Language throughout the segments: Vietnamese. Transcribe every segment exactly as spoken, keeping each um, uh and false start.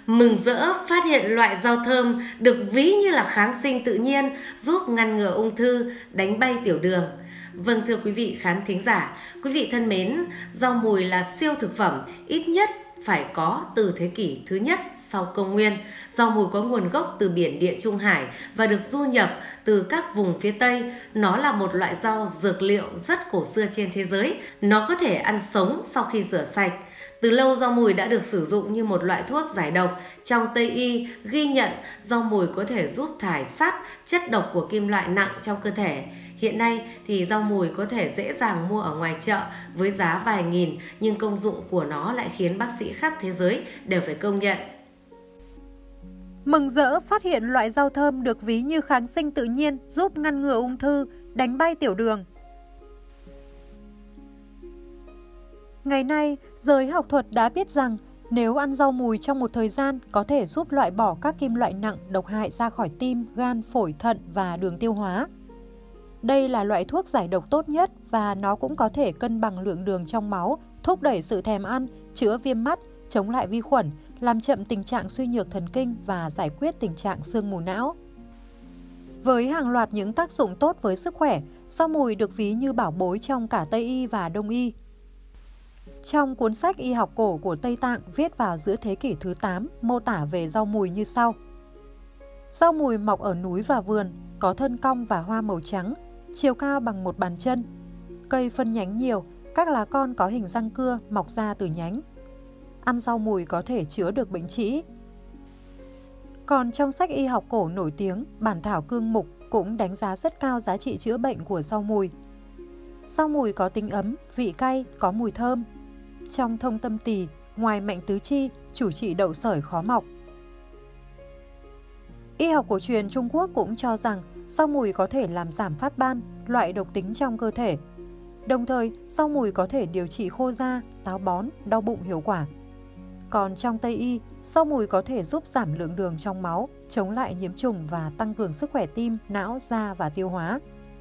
Mừng rỡ phát hiện loại rau thơm được ví như là kháng sinh tự nhiên, giúp ngăn ngừa ung thư, đánh bay tiểu đường. Vâng, thưa quý vị khán thính giả, quý vị thân mến, rau mùi là siêu thực phẩm ít nhất phải có từ thế kỷ thứ nhất sau công nguyên. Rau mùi có nguồn gốc từ biển Địa Trung Hải và được du nhập từ các vùng phía Tây. Nó là một loại rau dược liệu rất cổ xưa trên thế giới. Nó có thể ăn sống sau khi rửa sạch. Từ lâu rau mùi đã được sử dụng như một loại thuốc giải độc. Trong Tây y ghi nhận rau mùi có thể giúp thải sắt, chất độc của kim loại nặng trong cơ thể. Hiện nay thì rau mùi có thể dễ dàng mua ở ngoài chợ với giá vài nghìn, nhưng công dụng của nó lại khiến bác sĩ khắp thế giới đều phải công nhận. Mừng rỡ phát hiện loại rau thơm được ví như kháng sinh tự nhiên, giúp ngăn ngừa ung thư, đánh bay tiểu đường. Ngày nay, giới học thuật đã biết rằng nếu ăn rau mùi trong một thời gian có thể giúp loại bỏ các kim loại nặng độc hại ra khỏi tim, gan, phổi, thận và đường tiêu hóa. Đây là loại thuốc giải độc tốt nhất và nó cũng có thể cân bằng lượng đường trong máu, thúc đẩy sự thèm ăn, chữa viêm mắt, chống lại vi khuẩn, làm chậm tình trạng suy nhược thần kinh và giải quyết tình trạng sương mù não. Với hàng loạt những tác dụng tốt với sức khỏe, rau mùi được ví như bảo bối trong cả Tây y và Đông y. Trong cuốn sách y học cổ của Tây Tạng viết vào giữa thế kỷ thứ tám mô tả về rau mùi như sau. Rau mùi mọc ở núi và vườn, có thân cong và hoa màu trắng, chiều cao bằng một bàn chân. Cây phân nhánh nhiều, các lá con có hình răng cưa mọc ra từ nhánh. Ăn rau mùi có thể chữa được bệnh trĩ. Còn trong sách y học cổ nổi tiếng, Bản thảo Cương Mục cũng đánh giá rất cao giá trị chữa bệnh của rau mùi. Rau mùi có tính ấm, vị cay, có mùi thơm. Trong thông tâm tỳ, ngoài mạnh tứ chi, chủ trị đậu sởi khó mọc. Y học cổ truyền Trung Quốc cũng cho rằng rau mùi có thể làm giảm phát ban, loại độc tính trong cơ thể. Đồng thời, rau mùi có thể điều trị khô da, táo bón, đau bụng hiệu quả. Còn trong Tây y, rau mùi có thể giúp giảm lượng đường trong máu, chống lại nhiễm trùng và tăng cường sức khỏe tim, não, da và tiêu hóa.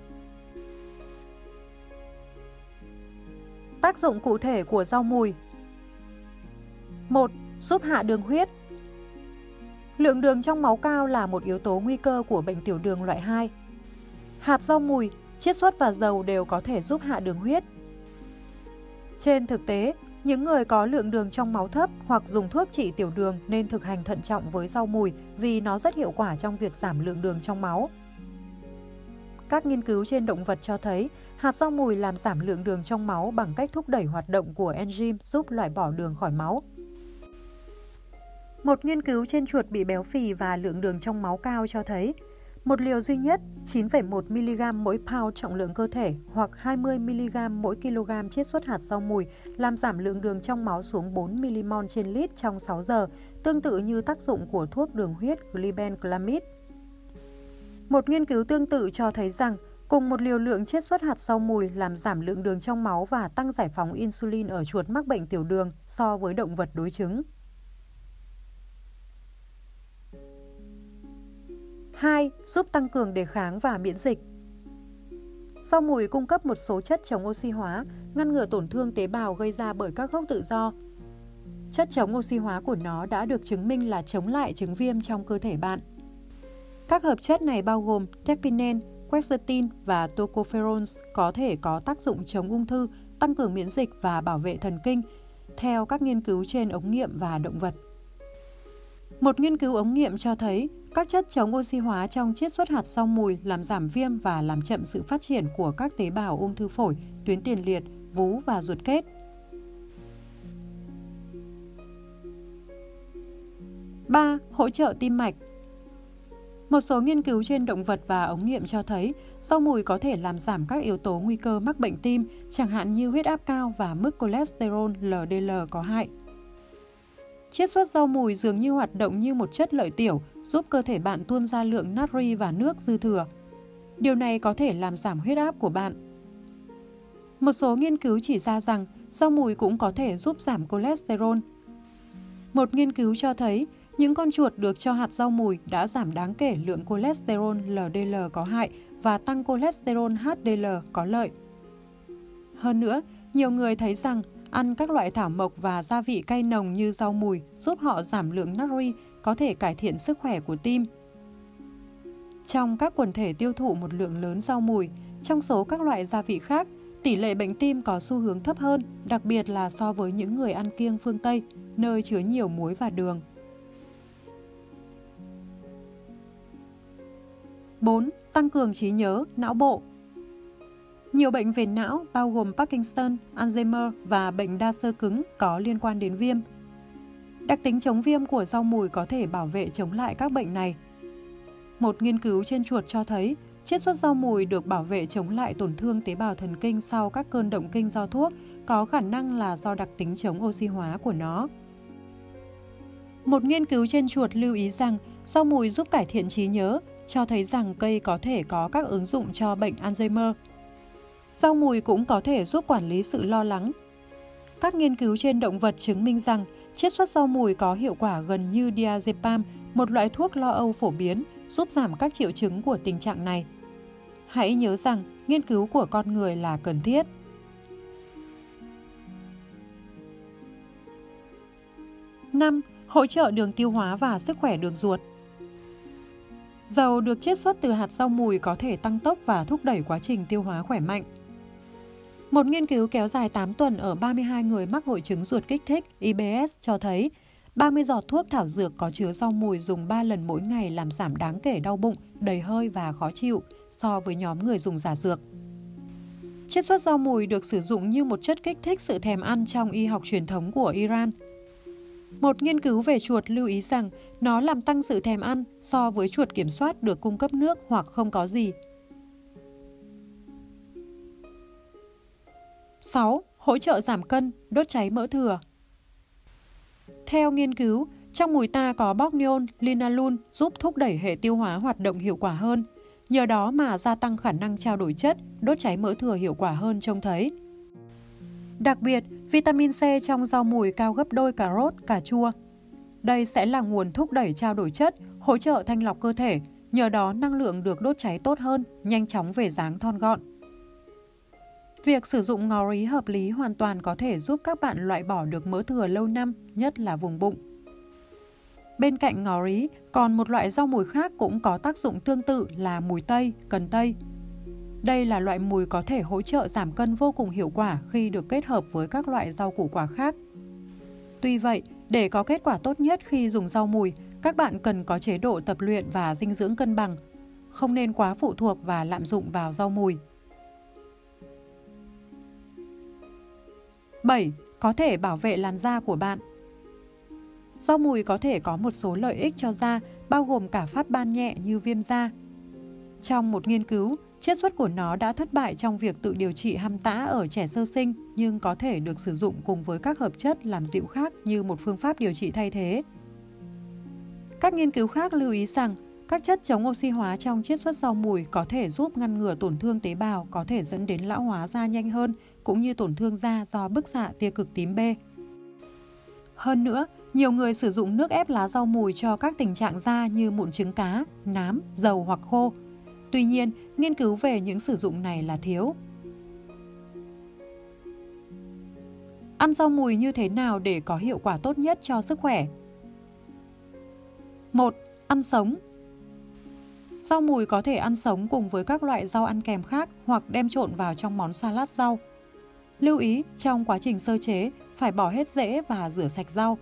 Tác dụng cụ thể của rau mùi. một. Giúp hạ đường huyết. Lượng đường trong máu cao là một yếu tố nguy cơ của bệnh tiểu đường loại hai. Hạt rau mùi, chiết xuất và dầu đều có thể giúp hạ đường huyết. Trên thực tế, những người có lượng đường trong máu thấp hoặc dùng thuốc trị tiểu đường nên thực hành thận trọng với rau mùi vì nó rất hiệu quả trong việc giảm lượng đường trong máu. Các nghiên cứu trên động vật cho thấy hạt rau mùi làm giảm lượng đường trong máu bằng cách thúc đẩy hoạt động của enzyme giúp loại bỏ đường khỏi máu. Một nghiên cứu trên chuột bị béo phì và lượng đường trong máu cao cho thấy một liều duy nhất chín phẩy một mi-li-gam mỗi pound trọng lượng cơ thể hoặc hai mươi mi-li-gam mỗi kg chiết xuất hạt rau mùi làm giảm lượng đường trong máu xuống bốn mi-li-mol trên lít trong sáu giờ, tương tự như tác dụng của thuốc đường huyết glibenclamide. Một nghiên cứu tương tự cho thấy rằng cùng một liều lượng chiết xuất hạt rau mùi làm giảm lượng đường trong máu và tăng giải phóng insulin ở chuột mắc bệnh tiểu đường so với động vật đối chứng. hai. Giúp tăng cường đề kháng và miễn dịch. Rau mùi cung cấp một số chất chống oxy hóa, ngăn ngừa tổn thương tế bào gây ra bởi các gốc tự do. Chất chống oxy hóa của nó đã được chứng minh là chống lại chứng viêm trong cơ thể bạn. Các hợp chất này bao gồm terpinen, quercetin và tocopherols có thể có tác dụng chống ung thư, tăng cường miễn dịch và bảo vệ thần kinh, theo các nghiên cứu trên ống nghiệm và động vật. Một nghiên cứu ống nghiệm cho thấy các chất chống oxy hóa trong chiết xuất hạt rau mùi làm giảm viêm và làm chậm sự phát triển của các tế bào ung thư phổi, tuyến tiền liệt, vú và ruột kết. ba. Hỗ trợ tim mạch. Một số nghiên cứu trên động vật và ống nghiệm cho thấy rau mùi có thể làm giảm các yếu tố nguy cơ mắc bệnh tim, chẳng hạn như huyết áp cao và mức cholesterol L D L có hại. Chiết xuất rau mùi dường như hoạt động như một chất lợi tiểu, giúp cơ thể bạn tuôn ra lượng natri và nước dư thừa. Điều này có thể làm giảm huyết áp của bạn. Một số nghiên cứu chỉ ra rằng rau mùi cũng có thể giúp giảm cholesterol. Một nghiên cứu cho thấy những con chuột được cho hạt rau mùi đã giảm đáng kể lượng cholesterol L D L có hại và tăng cholesterol H D L có lợi. Hơn nữa, nhiều người thấy rằng Ăn các loại thảo mộc và gia vị cay nồng như rau mùi giúp họ giảm lượng natri, có thể cải thiện sức khỏe của tim. Trong các quần thể tiêu thụ một lượng lớn rau mùi, trong số các loại gia vị khác, tỷ lệ bệnh tim có xu hướng thấp hơn, đặc biệt là so với những người ăn kiêng phương Tây, nơi chứa nhiều muối và đường. bốn. Tăng cường trí nhớ, não bộ. Nhiều bệnh về não, bao gồm Parkinson, Alzheimer và bệnh đa xơ cứng có liên quan đến viêm. Đặc tính chống viêm của rau mùi có thể bảo vệ chống lại các bệnh này. Một nghiên cứu trên chuột cho thấy, chiết xuất rau mùi được bảo vệ chống lại tổn thương tế bào thần kinh sau các cơn động kinh do thuốc, có khả năng là do đặc tính chống oxy hóa của nó. Một nghiên cứu trên chuột lưu ý rằng rau mùi giúp cải thiện trí nhớ, cho thấy rằng cây có thể có các ứng dụng cho bệnh Alzheimer. Rau mùi cũng có thể giúp quản lý sự lo lắng. Các nghiên cứu trên động vật chứng minh rằng chiết xuất rau mùi có hiệu quả gần như diazepam, một loại thuốc lo âu phổ biến, giúp giảm các triệu chứng của tình trạng này. Hãy nhớ rằng nghiên cứu của con người là cần thiết. năm. Hỗ trợ đường tiêu hóa và sức khỏe đường ruột. Dầu được chiết xuất từ hạt rau mùi có thể tăng tốc và thúc đẩy quá trình tiêu hóa khỏe mạnh. Một nghiên cứu kéo dài tám tuần ở ba mươi hai người mắc hội chứng ruột kích thích I B S cho thấy ba mươi giọt thuốc thảo dược có chứa rau mùi dùng ba lần mỗi ngày làm giảm đáng kể đau bụng, đầy hơi và khó chịu so với nhóm người dùng giả dược. Chiết xuất rau mùi được sử dụng như một chất kích thích sự thèm ăn trong y học truyền thống của Iran. Một nghiên cứu về chuột lưu ý rằng nó làm tăng sự thèm ăn so với chuột kiểm soát được cung cấp nước hoặc không có gì. sáu. Hỗ trợ giảm cân, đốt cháy mỡ thừa. Theo nghiên cứu, trong mùi ta có borneol, linalool giúp thúc đẩy hệ tiêu hóa hoạt động hiệu quả hơn. Nhờ đó mà gia tăng khả năng trao đổi chất, đốt cháy mỡ thừa hiệu quả hơn trông thấy. Đặc biệt, vitamin C trong rau mùi cao gấp đôi cà rốt, cà chua. Đây sẽ là nguồn thúc đẩy trao đổi chất, hỗ trợ thanh lọc cơ thể, nhờ đó năng lượng được đốt cháy tốt hơn, nhanh chóng về dáng thon gọn. Việc sử dụng ngò rí hợp lý hoàn toàn có thể giúp các bạn loại bỏ được mỡ thừa lâu năm, nhất là vùng bụng. Bên cạnh ngò rí, còn một loại rau mùi khác cũng có tác dụng tương tự là mùi tây, cần tây. Đây là loại mùi có thể hỗ trợ giảm cân vô cùng hiệu quả khi được kết hợp với các loại rau củ quả khác. Tuy vậy, để có kết quả tốt nhất khi dùng rau mùi, các bạn cần có chế độ tập luyện và dinh dưỡng cân bằng. Không nên quá phụ thuộc và lạm dụng vào rau mùi. bảy. Có thể bảo vệ làn da của bạn. Rau mùi có thể có một số lợi ích cho da, bao gồm cả phát ban nhẹ như viêm da. Trong một nghiên cứu, chiết xuất của nó đã thất bại trong việc tự điều trị hăm tã ở trẻ sơ sinh, nhưng có thể được sử dụng cùng với các hợp chất làm dịu khác như một phương pháp điều trị thay thế. Các nghiên cứu khác lưu ý rằng, các chất chống oxy hóa trong chiết xuất rau mùi có thể giúp ngăn ngừa tổn thương tế bào có thể dẫn đến lão hóa da nhanh hơn, cũng như tổn thương da do bức xạ tia cực tím B. Hơn nữa, nhiều người sử dụng nước ép lá rau mùi cho các tình trạng da như mụn trứng cá, nám, dầu hoặc khô. Tuy nhiên, nghiên cứu về những sử dụng này là thiếu. Ăn rau mùi như thế nào để có hiệu quả tốt nhất cho sức khỏe? một. Ăn sống. Rau mùi có thể ăn sống cùng với các loại rau ăn kèm khác hoặc đem trộn vào trong món salad rau. Lưu ý, trong quá trình sơ chế, phải bỏ hết rễ và rửa sạch rau.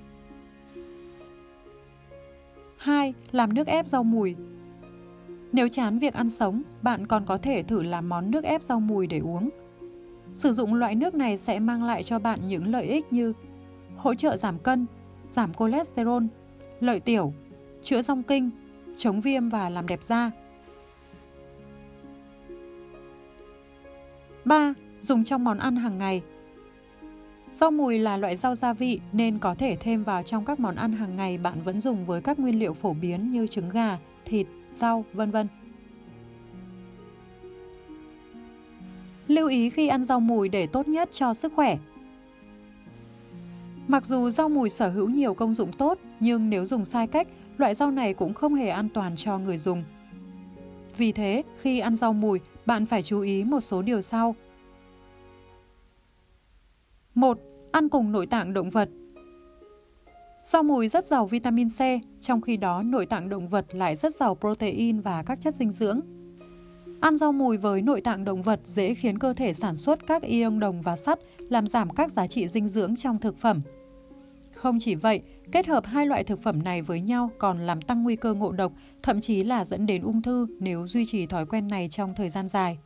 hai. Làm nước ép rau mùi. Nếu chán việc ăn sống, bạn còn có thể thử làm món nước ép rau mùi để uống. Sử dụng loại nước này sẽ mang lại cho bạn những lợi ích như hỗ trợ giảm cân, giảm cholesterol, lợi tiểu, chữa rong kinh, chống viêm và làm đẹp da. ba. Dùng trong món ăn hàng ngày. Rau mùi là loại rau gia vị nên có thể thêm vào trong các món ăn hàng ngày bạn vẫn dùng với các nguyên liệu phổ biến như trứng gà, thịt, rau, vân vân. Lưu ý khi ăn rau mùi để tốt nhất cho sức khỏe. Mặc dù rau mùi sở hữu nhiều công dụng tốt, nhưng nếu dùng sai cách, loại rau này cũng không hề an toàn cho người dùng. Vì thế, khi ăn rau mùi, bạn phải chú ý một số điều sau. một. Ăn cùng nội tạng động vật. Rau mùi rất giàu vitamin C, trong khi đó nội tạng động vật lại rất giàu protein và các chất dinh dưỡng. Ăn rau mùi với nội tạng động vật dễ khiến cơ thể sản xuất các ion đồng và sắt, làm giảm các giá trị dinh dưỡng trong thực phẩm. Không chỉ vậy, kết hợp hai loại thực phẩm này với nhau còn làm tăng nguy cơ ngộ độc, thậm chí là dẫn đến ung thư nếu duy trì thói quen này trong thời gian dài.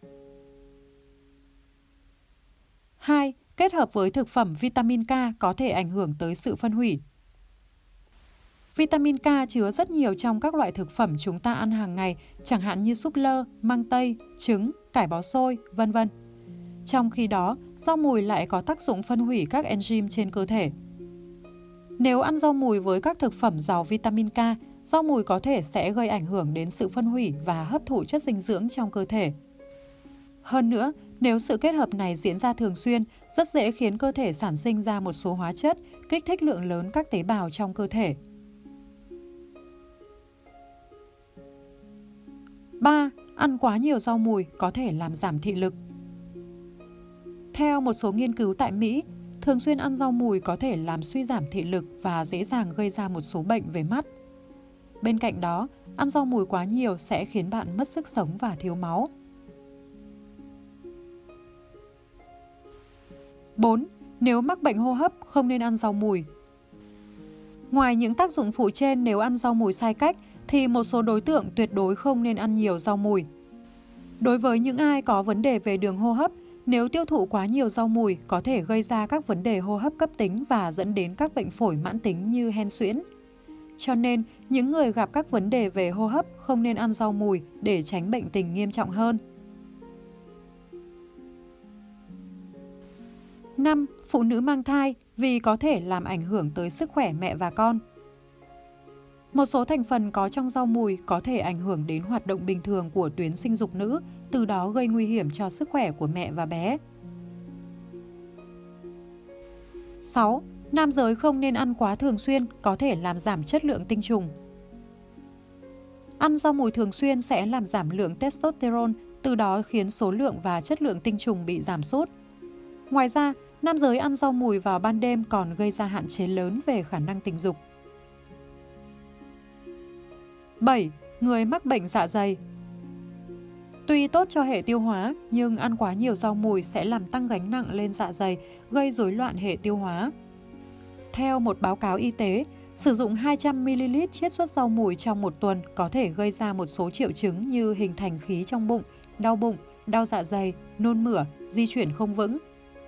hai. Kết hợp với thực phẩm vitamin K có thể ảnh hưởng tới sự phân hủy. Vitamin K chứa rất nhiều trong các loại thực phẩm chúng ta ăn hàng ngày, chẳng hạn như súp lơ, măng tây, trứng, cải bó xôi, vân vân. Trong khi đó, rau mùi lại có tác dụng phân hủy các enzyme trên cơ thể. Nếu ăn rau mùi với các thực phẩm giàu vitamin K, rau mùi có thể sẽ gây ảnh hưởng đến sự phân hủy và hấp thụ chất dinh dưỡng trong cơ thể. Hơn nữa, nếu sự kết hợp này diễn ra thường xuyên, rất dễ khiến cơ thể sản sinh ra một số hóa chất, kích thích lượng lớn các tế bào trong cơ thể. ba. Ăn quá nhiều rau mùi có thể làm giảm thị lực. Theo một số nghiên cứu tại Mỹ, thường xuyên ăn rau mùi có thể làm suy giảm thị lực và dễ dàng gây ra một số bệnh về mắt. Bên cạnh đó, ăn rau mùi quá nhiều sẽ khiến bạn mất sức sống và thiếu máu. bốn. Nếu mắc bệnh hô hấp, không nên ăn rau mùi. Ngoài những tác dụng phụ trên nếu ăn rau mùi sai cách, thì một số đối tượng tuyệt đối không nên ăn nhiều rau mùi. Đối với những ai có vấn đề về đường hô hấp, nếu tiêu thụ quá nhiều rau mùi có thể gây ra các vấn đề hô hấp cấp tính và dẫn đến các bệnh phổi mãn tính như hen suyễn. Cho nên, những người gặp các vấn đề về hô hấp không nên ăn rau mùi để tránh bệnh tình nghiêm trọng hơn. năm. Phụ nữ mang thai vì có thể làm ảnh hưởng tới sức khỏe mẹ và con. Một số thành phần có trong rau mùi có thể ảnh hưởng đến hoạt động bình thường của tuyến sinh dục nữ, từ đó gây nguy hiểm cho sức khỏe của mẹ và bé. sáu. Nam giới không nên ăn quá thường xuyên, có thể làm giảm chất lượng tinh trùng. Ăn rau mùi thường xuyên sẽ làm giảm lượng testosterone, từ đó khiến số lượng và chất lượng tinh trùng bị giảm sút. Ngoài ra, nam giới ăn rau mùi vào ban đêm còn gây ra hạn chế lớn về khả năng tình dục. bảy. Người mắc bệnh dạ dày. Tuy tốt cho hệ tiêu hóa, nhưng ăn quá nhiều rau mùi sẽ làm tăng gánh nặng lên dạ dày, gây rối loạn hệ tiêu hóa. Theo một báo cáo y tế, sử dụng hai trăm mi li lít chiết xuất rau mùi trong một tuần có thể gây ra một số triệu chứng như hình thành khí trong bụng, đau bụng, đau dạ dày, nôn mửa, di chuyển không vững.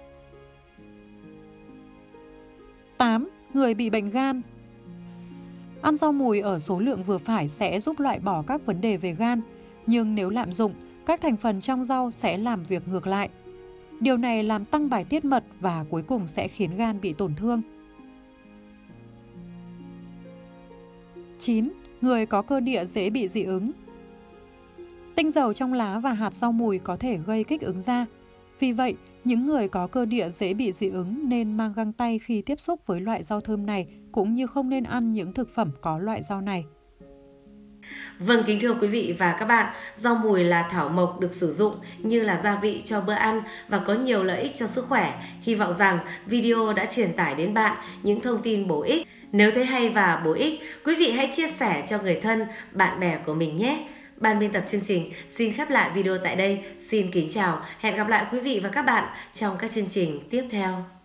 tám. Người bị bệnh gan. Ăn rau mùi ở số lượng vừa phải sẽ giúp loại bỏ các vấn đề về gan, nhưng nếu lạm dụng, các thành phần trong rau sẽ làm việc ngược lại. Điều này làm tăng bài tiết mật và cuối cùng sẽ khiến gan bị tổn thương. chín. Người có cơ địa dễ bị dị ứng. Tinh dầu trong lá và hạt rau mùi có thể gây kích ứng da. Vì vậy, những người có cơ địa dễ bị dị ứng nên mang găng tay khi tiếp xúc với loại rau thơm này, cũng như không nên ăn những thực phẩm có loại rau này. Vâng, kính thưa quý vị và các bạn, rau mùi là thảo mộc được sử dụng như là gia vị cho bữa ăn và có nhiều lợi ích cho sức khỏe. Hy vọng rằng video đã truyền tải đến bạn những thông tin bổ ích. Nếu thấy hay và bổ ích, quý vị hãy chia sẻ cho người thân, bạn bè của mình nhé. Ban biên tập chương trình xin khép lại video tại đây. Xin kính chào, hẹn gặp lại quý vị và các bạn trong các chương trình tiếp theo.